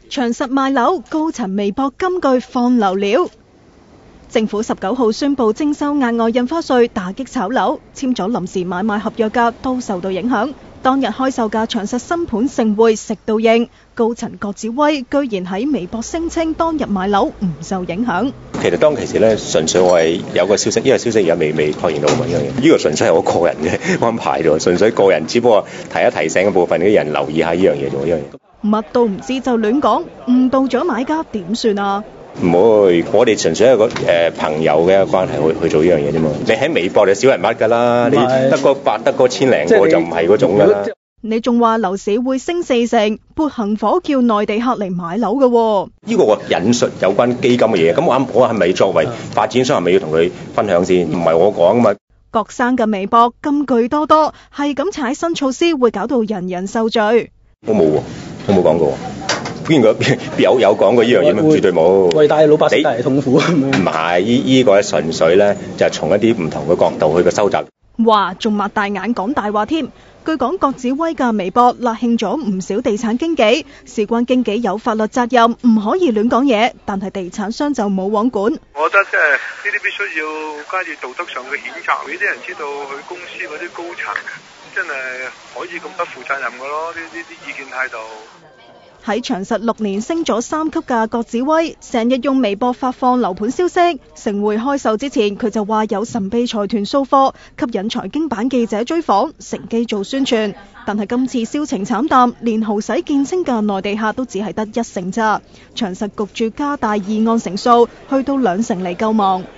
長實賣樓，高層微博金句放流料。政府19號宣布徵收額外印花稅，打擊炒樓，簽咗臨時買賣合約嘅都受到影響。當日開售嘅長實新盤盛匯食到應，高層郭子威居然喺微博聲稱當日買樓唔受影響。 其實當其時咧，純粹我係有個消息，呢個消息而家未確認到呢樣嘢。呢個純粹係我個人嘅安排啫，純粹個人，只不過提醒嘅部分啲人留意下呢樣嘢啫，呢樣嘢。 乜都唔知就亂講，誤導咗買家點算啊？ 唔會，我哋純粹係個朋友嘅關係去做呢樣嘢啫嘛。你喺微博就少人乜㗎啦，你得個千零個就唔係嗰種㗎啦。 你仲話樓市會升40%，撥行火叫內地客嚟買樓嘅喎。 呢個我引述有關基金嘅嘢，咁我係咪作為發展商係咪要同佢分享先？唔係我講㗎嘛。 郭生嘅微博金句多多，係咁踩新措施會搞到人人受罪。 我冇喎，我冇講過。邊個有講過呢樣嘢咩？絕對冇。為大老百姓帶嚟痛苦。唔係，呢個純粹咧就係從一啲唔同嘅角度去個收集。 哇，仲擘大眼講大話添！據講，郭子威嘅微博勒慶咗唔少地產經紀，事關經紀有法律責任，唔可以亂講嘢，但係地產商就冇網管。 我覺得呢啲必須要加以道德上嘅譴責，俾啲人知道佢公司嗰啲高層真係可以咁不負責任嘅咯，呢啲意見態度。 喺長實6年升咗3級嘅郭子威，成日用微博發放樓盤消息。盛匯開售之前，佢就話有神秘財團掃貨，吸引財經版記者追訪，乘機做宣傳。但係今次銷情慘淡，連豪駛見稱嘅內地客都只係得1成咋。長實焗住加大議案成數，去到2成嚟救亡。